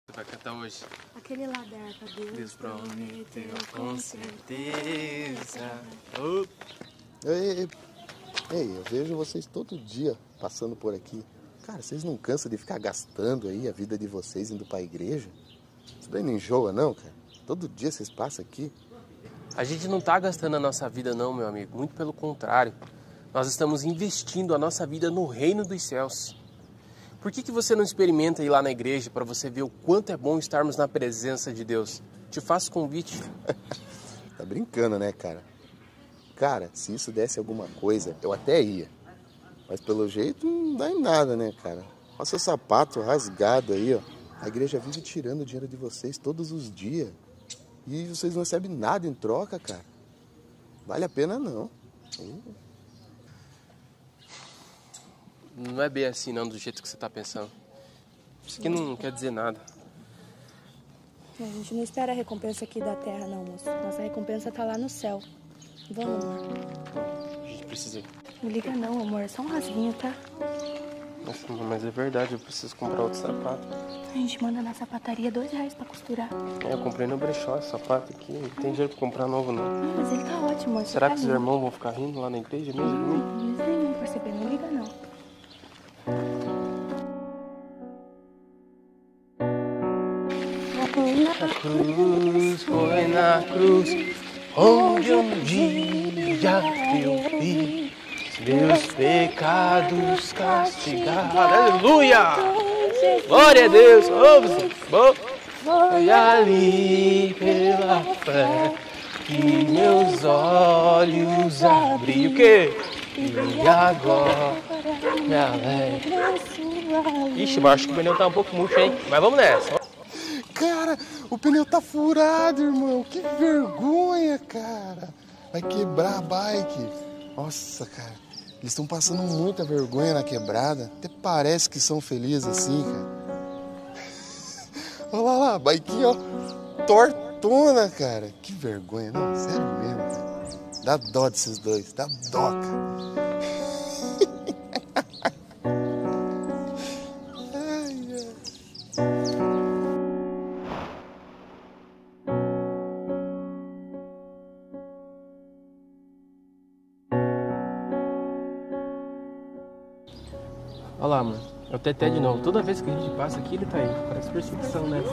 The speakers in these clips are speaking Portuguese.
Você vai cantar hoje? Aquele lá da harpa, Deus prometeu com certeza. Ei, eu vejo vocês todo dia passando por aqui. Cara, vocês não cansam de ficar gastando aí a vida de vocês indo pra igreja? Isso daí não enjoa não, cara? Todo dia vocês passam aqui. A gente não tá gastando a nossa vida não, meu amigo. Muito pelo contrário. Nós estamos investindo a nossa vida no reino dos céus. Por que você não experimenta ir lá na igreja para você ver o quanto é bom estarmos na presença de Deus? Te faço convite. Tá brincando, né, cara? Cara, se isso desse alguma coisa, eu até ia. Mas pelo jeito não dá em nada, né, cara? Olha seu sapato rasgado aí, ó. A igreja vive tirando o dinheiro de vocês todos os dias. E vocês não recebem nada em troca, cara. Vale a pena, não. Não é bem assim, não, do jeito que você tá pensando. Isso aqui não quer dizer nada. A gente não espera a recompensa aqui da terra, não, moço. Nossa recompensa tá lá no céu. Vamos, amor. A gente precisa ir. Não liga não, amor. É só um rasguinho, tá? Nossa, mas é verdade, eu preciso comprar outro sapato. A gente manda na sapataria R$2 pra costurar. Eu comprei no brechó esse sapato aqui. Não tem dinheiro pra comprar novo, não. Ah, mas ele tá ótimo, amor. Será tá que os irmãos vão ficar rindo lá na igreja mesmo de mim? Eles nem vão perceber. Não liga não. A cruz, foi na cruz, onde um dia eu vi meus pecados castigados. Aleluia! Glória a Deus! Foi ali pela fé que meus olhos abri. O quê? E agora me alegro. Ixi, mas acho que o pneu tá um pouco murcho, hein? Mas vamos nessa. Cara, o pneu tá furado, irmão. Que vergonha, cara. Vai quebrar a bike. Nossa, cara. Eles estão passando muita vergonha na quebrada. Até parece que são felizes assim, cara. Olha lá, a biquinha, ó. Tortona, cara. Que vergonha. Não, sério mesmo, cara. Dá dó desses dois. Dá dó, cara. Olha lá, mano. É o Teté de novo. Toda vez que a gente passa aqui, ele tá aí. Parece perseguição, né?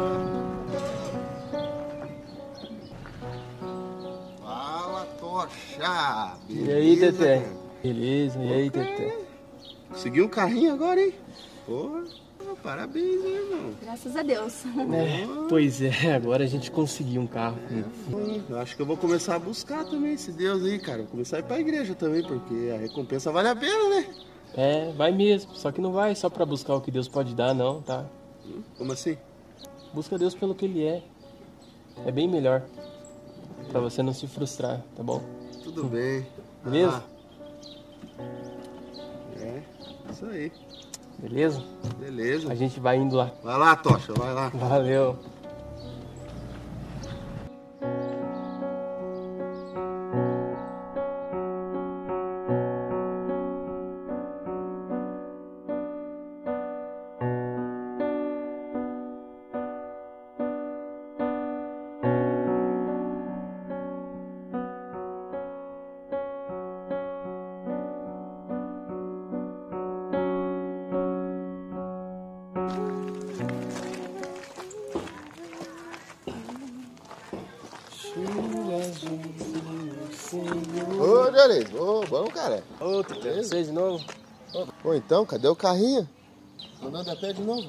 Fala, Tocha! E aí, Teté? Beleza, e aí, Teté? Conseguiu um carrinho agora, hein? Porra, parabéns, hein, irmão? Graças a Deus. Pois é, agora a gente conseguiu um carro. Eu acho que eu vou começar a buscar também esse Deus aí, cara. Vou começar a ir pra igreja também, porque a recompensa vale a pena, né? É, vai mesmo. Só que não vai só pra buscar o que Deus pode dar, não, tá? Como assim? Busca Deus pelo que Ele é. É bem melhor. Pra você não se frustrar, tá bom? Tudo bem. Beleza? É, isso aí. Beleza? Beleza. A gente vai indo lá. Vai lá, Tocha, vai lá. Valeu. Ô, Juarez, ô, bom, cara. Ô, Teté, você de novo? Ô, então, cadê o carrinho? Andando a pé de novo?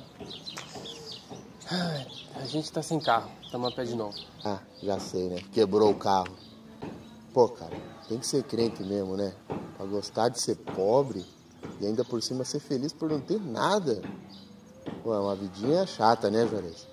Ai, a gente tá sem carro. Estamos a pé de novo. Ah, já sei, né? Quebrou o carro. Pô, cara, tem que ser crente mesmo, né? Pra gostar de ser pobre e ainda por cima ser feliz por não ter nada. Pô, é uma vidinha chata, né, Juarez?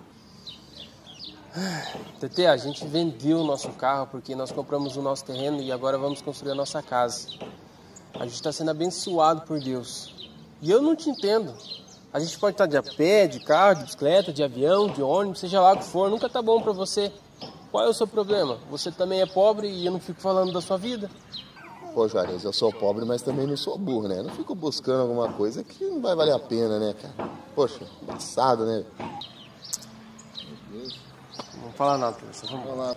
Teté, a gente vendeu o nosso carro porque nós compramos o nosso terreno e agora vamos construir a nossa casa. A gente está sendo abençoado por Deus. E eu não te entendo. A gente pode estar de a pé, de carro, de bicicleta, de avião, de ônibus, seja lá o que for, nunca tá bom para você. Qual é o seu problema? Você também é pobre e eu não fico falando da sua vida? Pô, Juarez, eu sou pobre, mas também não sou burro, né? Eu não fico buscando alguma coisa que não vai valer a pena, né, cara? Poxa, embaçado, né? Não falar nada, Teresa. Vamos lá.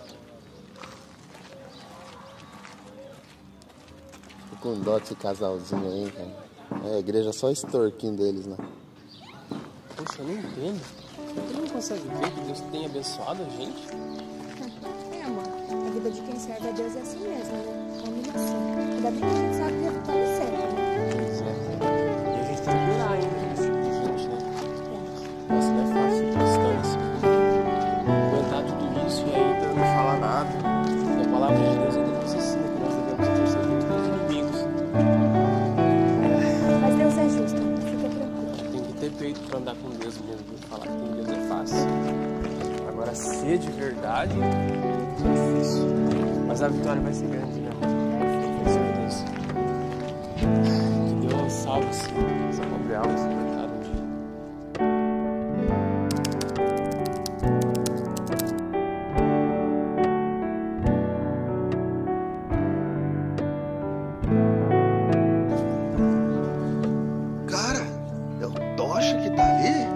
Tô com dó desse casalzinho aí, cara. É, a igreja só extorquindo eles, né? Poxa, eu não entendo. Você não consegue ver que Deus tem abençoado a gente? É, amor. A vida de quem serve a Deus é assim mesmo, né? É humilhação. Ainda bem que a gente sabe que o resultado é certo, né? Pois é. E a gente tem que orar ainda com esse tipo de gente, né? Nossa, não é fácil ser cristão assim. Aguentar tudo isso e ainda não falar nada. E a palavra de Deus ainda nos ensina que nós devemos interceder pelos nossos inimigos. Mas Deus é justo, amor. Fica tranquilo. Tem que ter peito pra andar com Deus mesmo. Viu? Falar que tem Deus é fácil. Agora, ser de verdade é difícil. Mas a vitória vai ser grande, né, amor? Com certeza. Que Deus salve essa pobre alma, esse coitado um dia. Cara, é o Tocha que tá ali?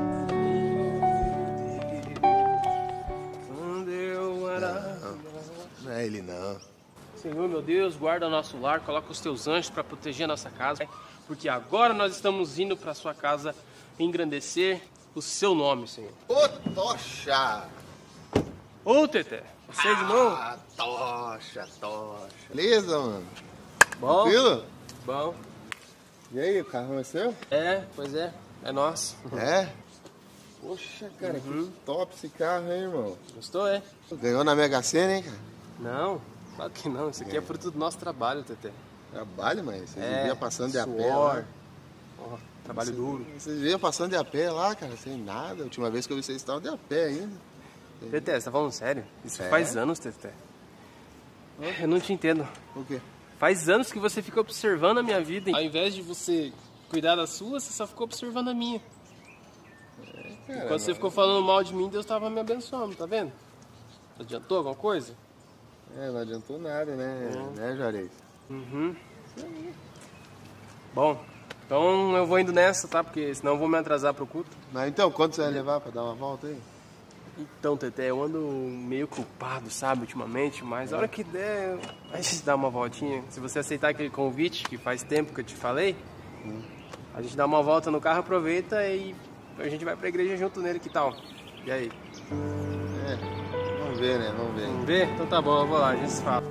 Não é ele não. Senhor, meu Deus, guarda nosso lar, coloca os teus anjos para proteger a nossa casa, porque agora nós estamos indo para a sua casa engrandecer o seu nome, Senhor. Ô, Tocha! Ô, Teté, você de novo? Ah, Tocha. Beleza, mano? Bom? Tranquilo? Bom. E aí, o carro é seu? É, pois é, é nosso. É? Poxa, cara, que top esse carro, hein, irmão? Gostou, é? Ganhou na Mega Sena, hein, cara? Não, claro que não, isso aqui é fruto do nosso trabalho, Teté. Trabalho, mas vocês É, viviam passando de a pé suor. lá. Ó, trabalho duro. Vocês viviam passando de a pé lá, cara, sem nada. A última vez que eu vi vocês estavam de a pé ainda. Teté, você tá falando sério? Isso É? faz anos, Teté. Eu não te entendo. O quê? Faz anos que você fica observando a minha vida. Ao invés de você cuidar da sua, você só ficou observando a minha. Cara, Quando você ficou falando mal de mim, Deus tava me abençoando, tá vendo? Adiantou alguma coisa? não adiantou nada, né? Né, Juarez? Uhum. Bom, então eu vou indo nessa, tá? Porque senão eu vou me atrasar pro culto. Mas então, quanto você vai levar pra dar uma volta aí? Então, Teté, eu ando meio culpado, sabe, ultimamente, mas a hora que der, a gente dá uma voltinha. Se você aceitar aquele convite, que faz tempo que eu te falei, a gente dá uma volta no carro, aproveita e a gente vai pra igreja junto nele, que tal? E aí? Vamos ver, né? Vamos ver. Vamos ver? Então tá bom, eu vou lá, a gente se fala.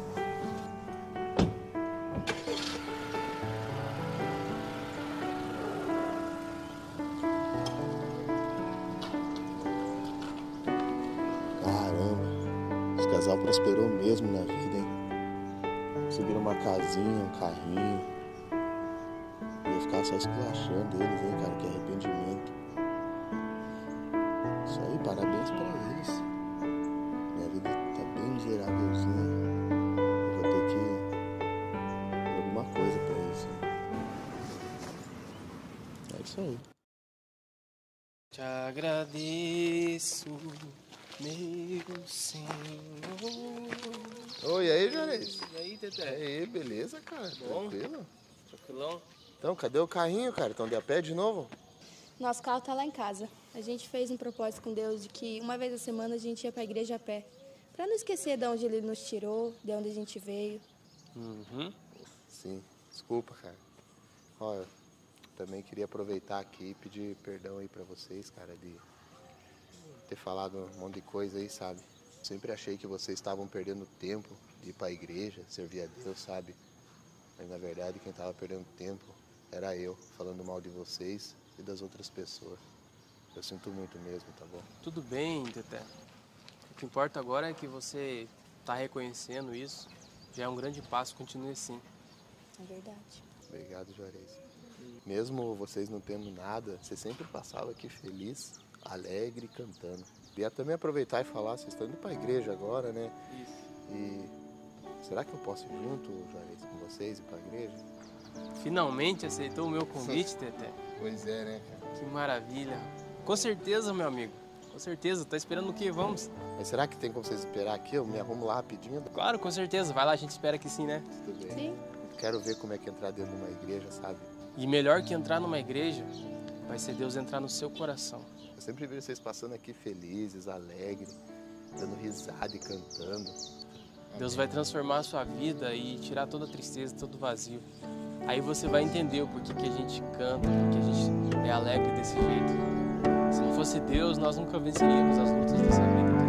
Caramba, esse casal prosperou mesmo na vida, hein? Conseguiram uma casinha, um carrinho. Eu ia ficar só esculachando eles, hein, cara? Que arrependimento. Isso aí, parabéns pra eles. Minha vida tá bem miserávelzinha. Eu vou ter que fazer alguma coisa pra isso. É isso aí. Te agradeço, meu Senhor. Oi, e aí, Juarez? E aí, E Teté? aí, beleza, cara? Bom. Tranquilo? Tranquilão? Então, cadê o carrinho, cara? Estão de a pé de novo? Nosso carro tá lá em casa. A gente fez um propósito com Deus de que uma vez a semana a gente ia pra igreja a pé. Pra não esquecer de onde ele nos tirou, de onde a gente veio. Uhum. Sim, desculpa, cara. Olha, também queria aproveitar aqui e pedir perdão aí pra vocês, cara, de ter falado um monte de coisa aí, sabe? Sempre achei que vocês estavam perdendo tempo de ir pra igreja, servir a Deus, sabe? Mas na verdade quem tava perdendo tempo era eu, falando mal de vocês e das outras pessoas. Eu sinto muito mesmo, tá bom? Tudo bem, Teté. O que importa agora é que você tá reconhecendo isso. Já é um grande passo, continue assim. É verdade. Obrigado, Juarez. Mesmo vocês não tendo nada, você sempre passava aqui feliz, alegre, cantando. Queria também aproveitar e falar, vocês estão indo pra igreja agora, né? Isso. E será que eu posso ir junto, Juarez, com vocês e pra igreja? Finalmente aceitou o meu convite, Teté. Pois é, né, cara? Que maravilha. Com certeza, meu amigo. Com certeza. Tá esperando o quê? Vamos? Mas será que tem como vocês esperar aqui? Eu me arrumo lá rapidinho. Claro, com certeza. Vai lá, a gente espera que sim, né? Tudo bem. Sim. Quero ver como é que é entrar dentro de uma igreja, sabe? E melhor que entrar numa igreja, vai ser Deus entrar no seu coração. Eu sempre vejo vocês passando aqui felizes, alegres. dando risada e cantando. Deus vai transformar a sua vida e tirar toda a tristeza, todo o vazio. Aí você vai entender o porquê que a gente canta, porque a gente é alegre desse jeito. Se não fosse Deus, nós nunca venceríamos as lutas dessa vida.